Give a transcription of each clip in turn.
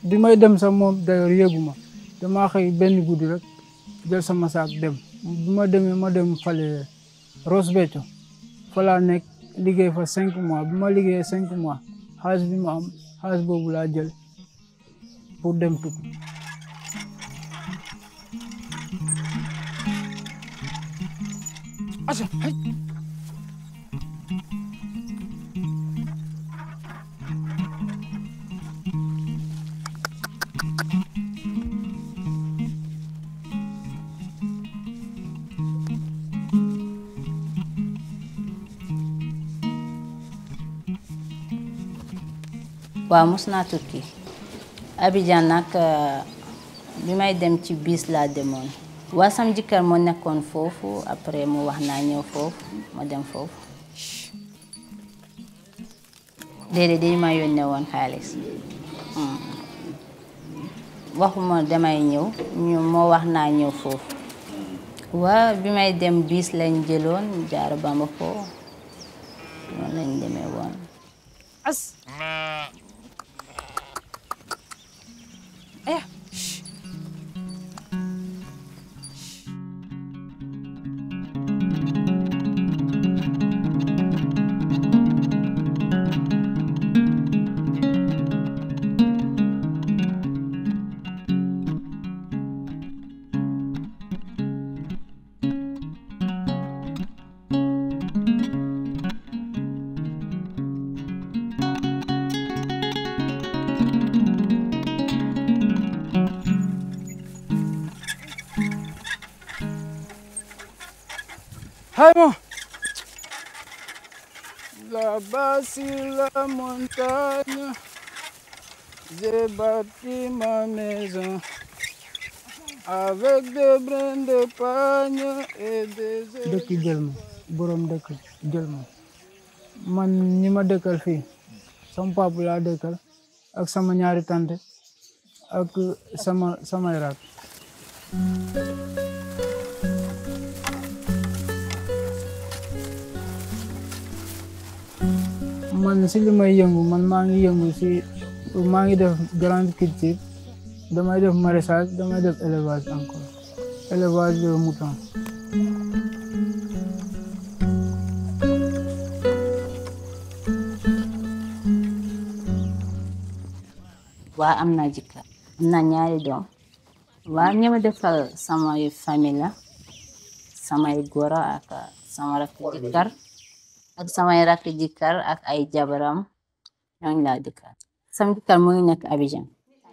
bi may dem sax moom d'ailleurs yëguma damaa xëy benn guddi rek jël sama saak dem bi ma demee ma dem fale Ross Béthio fa laa nekk liggéey fa 5 mois bi ma liggéeyee 5 mois xaalis bi ma am xaalis boobu laa jël pour dem tukki. waaw mos naa tukki Abidjan nag bi may dem ci bis laa demoon waa sam jëkkër moo nekkoon foofu après mu wax naa ñëw foofu ma dem foofu déedéet dañu ma yónnee woon xaalis waxuma damay ñëw ñu moo wax naa ñëw foofu waa bi may dem bis lañ jëloon jaar Bamako noonu lañ demee woon Haymo. Là-bas sur la montagne, j'ai bâti ma maison avec des brins de pagne et des... dëkk jël ma borom dëkk jël ma man ñi ma dëkkal fii sama papa laa dëkkal ak sama ñaari tante ak samay rak. man si li may yëngu man maa ngi yëngu si maa ngi def grande culture damay def maraîchage damay def élevage encore élevage de mouton. waa am naa jëkkër am naa ñaari doom waa ñi ma defal samay famille la samay goro ak sama rakk jëkkër ak samay rakk jëkkër ak ay jabaram ñooñu laa dëkkal sama jëkkër mu ngi nekk Abidjan.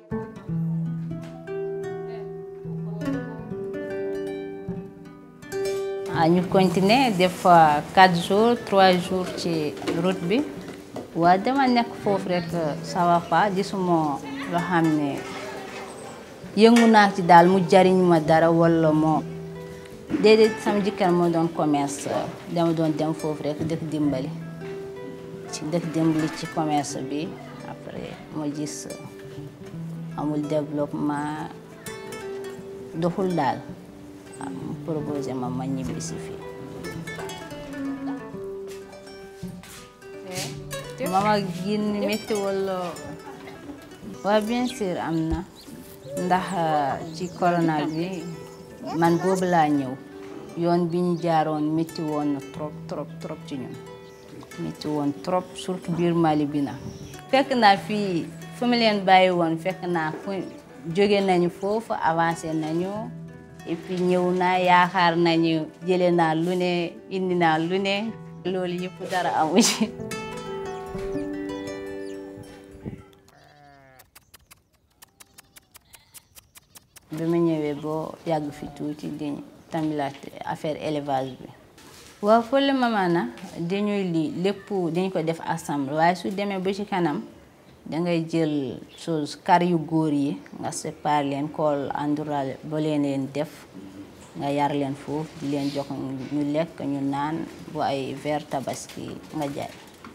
ñu continuer def 4 jours 3 jours ci route bi waa dama nekk foofu rek ça va pas gisuma loo xam ne yëngu naa ci daal mu jariñ ma dara wala moo déedéet sama jëkkër moo doon commerce dama doon dem foofu rek dëkk dimbali ci commerce bi après ma gis amul développement doxul daal mu proposé ma ñibbi si fii. mama gin métti wala waa bien sûr am na ndax ci corona bi man boobu laa ñëw yoon bi ñu jaaroon métti woon na trop ci ñun métti woon trop surtout biir Mali bi na fekk naa fii fu mu leen bàyyi woon fekk naa fu jóge nañu foofu avancé nañu et puis ñëw naa yaakaar nañu jële naa lu ne indi naa lu ne loolu yëpp dara amu ci. bi ma ñëwee boo yàgg fi tuuti di tamilaat affaire élevage bi waaw fole mamana dañuy lépp dañ ko def ensemble waaye su demee ba ci kanam dangay jël chose kar yu góor yi nga séparé leen kool endural ba leen def nga yar leen foofu di leen jox ñu lekk ñu naan bu ay ver tabaski nga jaay.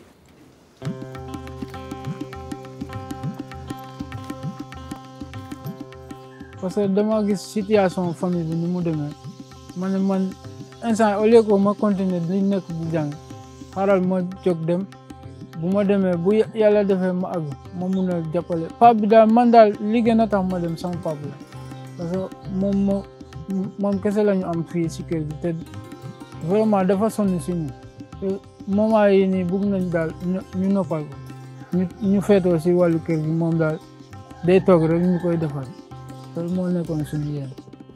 parce que dama gis situation famille bi ni mu demee man instant au lieu que ma continuer li nekk di jàng xaaral ma jóg dem bu ma demee bu yàlla defee ma àgg ma mun a jàppale pap bi daal man daal li gën a tax ma dem sama pap la parce que moom kese la ñu am fii si kër gi te vraiment dafa sonn si ñu te moment yi nii bëgg nañ daal ñu noppal ko ñu feetoo si wàllu kër gi moom daal day toog rek ñu koy defal loolu moo nekkoon suñu yéen.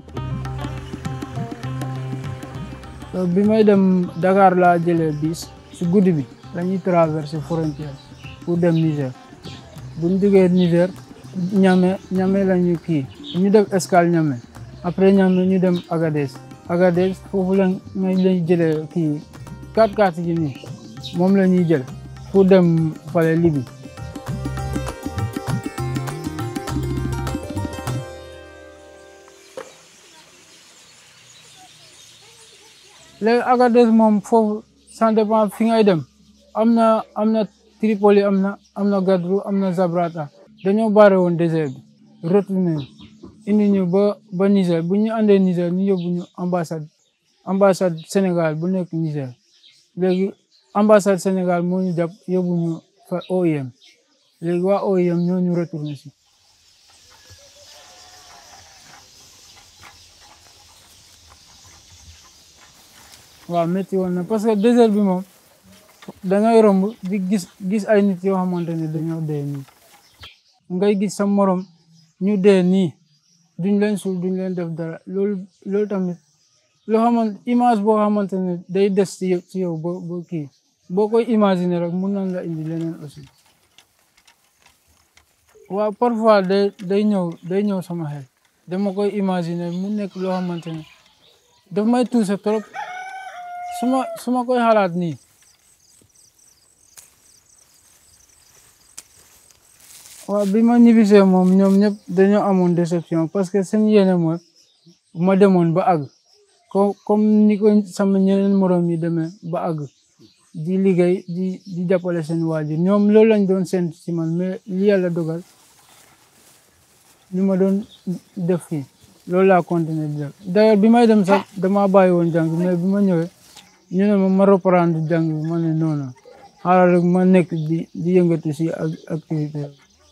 bi may dem Dakar laa jëlee bis si guddi bi la ñuy traversé frontière pour dem Niger bu ñu jógee Niger Niamey la ñu kii ñu def escale Niamey après Niamey ñu dem Agadez foofu lañ jëlee kii 4x4 yi nii moom la ñuy jël pour dem fale Libye. léegi Agadez moom foofu ça dépend fi ngay dem am na Tripoli am na Gadrou am na Zabrata dañoo bare woon désert bi retourné indi ñu ba Niger bu ñu andee Niger ñu yóbbu ñu ambassade Sénégal bu nekk Niger léegi ambassade Sénégal moo ñu jàpp yóbbu ñu fa OIM léegi waa OIM ñoo ñu retourné si. waaw métti woon na parce que désert bi moom da ngay romb di gis ay nit yoo xamante ne dañoo dee nii ngay gis sa morom ñu dee nii duñ leen suul duñ leen def dara loolu tamit loo xamante image boo xamante ne day des ci yow boo kii boo koy imaginer rek mun nañ la indi leneen aussi. waaw parfois day ñëw sama xel dama koy imaginer mu nekk loo xamante ne daf may touché trop. su ma koy xalaat nii waaw bi ma ñibbisee moom ñoom ñëpp dañoo amoon déception parce que seen yéene mooy ma demoon ba àgg comme ni ko sama ñeneen morom yi demee ba àgg di liggéey di jàppale seen waajur ñoom loolu lañ doon séntu ci man mais li yàlla dogal li ma doon def fii loolu laa continuer di def d'ailleurs bi may dem sax dama bàyyi woon jàng mais bi ma ñëwee ñu ne ma reprendre jàng bi ma ne noonu xaaral rek ma nekk di yëngatu si activité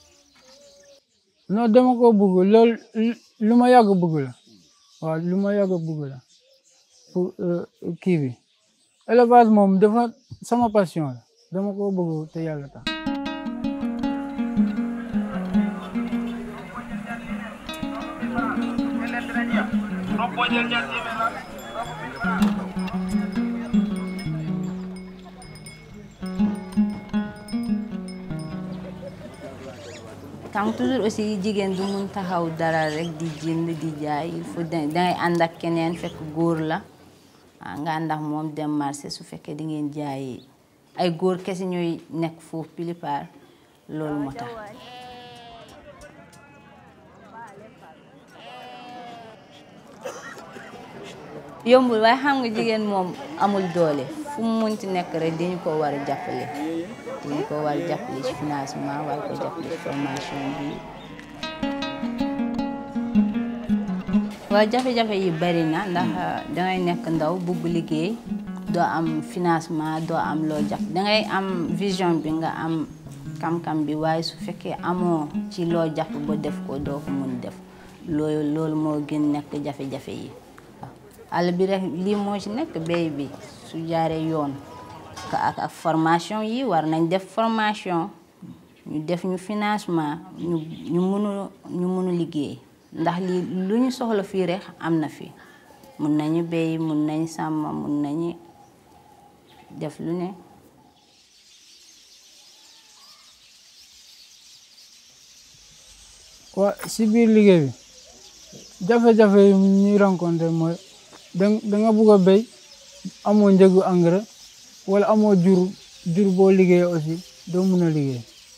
non dama ko bëgg loolu lu ma yàgg bëgg la waaw lu ma yàgg bëgg la pour kii bi élevage moom dafa sama passion la dama ko bëgg te yàlla tax. kam toujours aussi jigéen du mun taxaw dara rek di jënd di jaay il faut dangay ànd ak keneen fekk góor la nga ànd ak moom dem marché su fekkee di ngeen jaay ay góor kese ñooy nekk foofu plupart loolu moo tax. yombul waaye xam nga jigéen moom amul doole fu mu munti nekk rek dañu ko war a jàppale. dañu ko war a jàppale ci financement war ko jàppale ci formation bi. waaw jafe-jafe yi bari na ndax dangay nekk ndaw bugg liggéey doo am financement doo am loo jàpp dangay am vision bi nga am kam-kam bi waaye su fekkee amoo ci loo jàpp ba def ko doo ko mun def loolu moo gën nekk jafe-jafe yi. àll bi rek lii moo ci nekk béy bi su jaaree yoon ak formation yi war nañ def formation ñu def ñu financement ñu mënu liggéey ndax lii lu ñu soxla fii rek am na fi mun nañu béy mun nañ sàmm mun nañu def lu ne. waa si biir liggéey bi jafe-jafe yi ñuy rencontré mooy da nga bugg a béy amoo njëgu engrais wala amoo jur boo liggéey aussi doo mun a liggéey.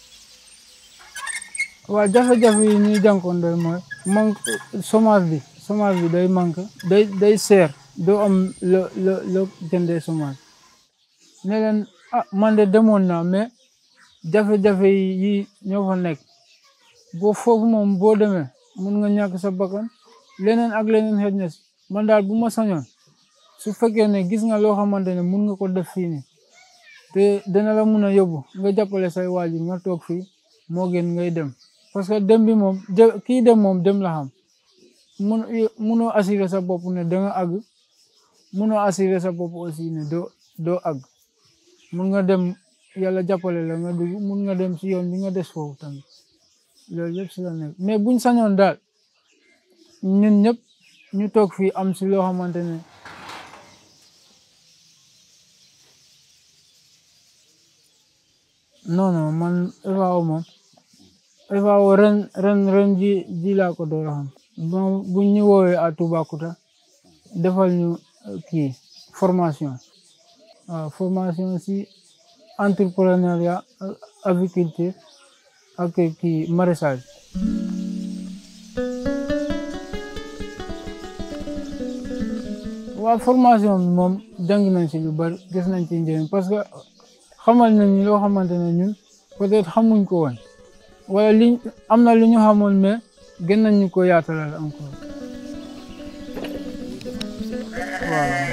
waaw jafe-jafe yi ñuy jànkoonte mooy manque semence bi day manque day seer doo am lo jëndee semence ne leen man de demoon naa mais jafe-jafe yi ñoo fa nekk boo foofu moom boo demee mun nga ñàkk sa bakkan leneen ak leneen xëj na si man daal bu ma sañoon su fekkee ne gis nga loo xamante ne mun nga ko def fii nii te dana la mun a yóbbu nga jàppale say waajur nga toog fii moo gën ngay dem parce que dem bi moom kii dem moom dem la xam munoo assurer sa bopp ne da nga àgg munoo assurer sa bopp aussi ne doo àgg mun nga dem yàlla jàppale la nga dugg mun nga dem si yoon bi nga des foofu tamit loolu yëpp si la nekk mais buñ sañoon daal ñun ñëpp ñu toog fii am si loo xamante ne non man FAO moom FAO ren ji laa ko door a xam buñ ñu woowee à Toubacouta defal ñu kii formation waaw formation si entrepreneuriat agriculture ak kii maraîchage waaw formation bi moom jàng nañ si lu bari gis nañ ci njëriñ parce que xamal nañ loo xamante ne ñun peut-être xamuñ ko woon wala am na lu ñu xamoon mais gën nañ ñu ko yaatalal encore waaw.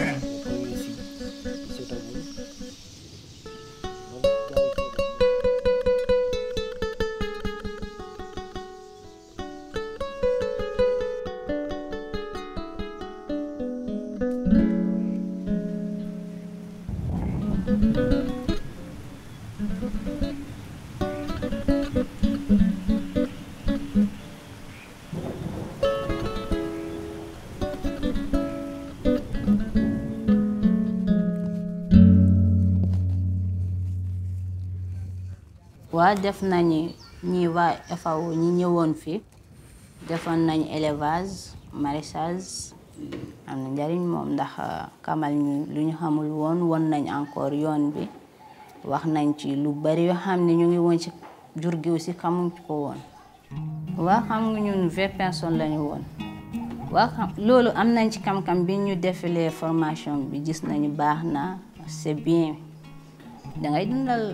waa def nañu ñi waa FAO ñi ñëwoon fi defoon nañu élevage maraîchage am na njariñ moom ndax kamal ñu lu ñu xamul woon nañ encore yoon bi wax nañ ci lu bari yoo xam ne ñu ngi woon ci jur gi aussi xamuñ ko woon waa xam nga ñun 20 personnes lañu woon waa xam loolu am nañ ci kam-kam bi ñu defalee formation bi gis nañu baax na c'est bien dangay dundal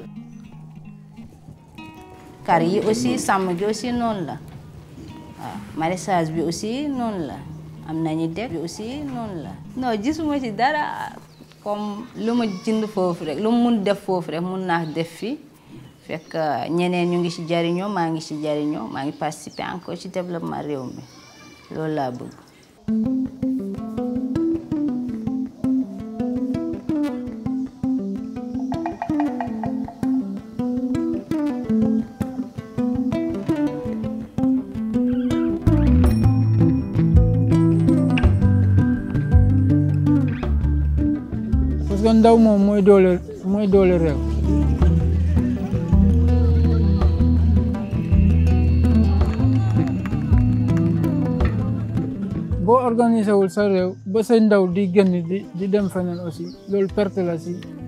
kar yi aussi sàmm gi aussi noonu la waaw maraîchage bi aussi noonu la am nañu def bi aussi noonu la non gisuma ci dara comme lu ma jënd foofu rek lu mu mun def foofu rek mun naa def fi fekk ñeneen ñu ngi ci jariñoo maa ngi ci jariñoo maa ngi participer encore ci développement réew mi loolu laa bëgg. parce que ndaw moom mooy doole réew. boo organisé wul sa réew ba say ndaw di génn di dem feneen aussi loolu perte la si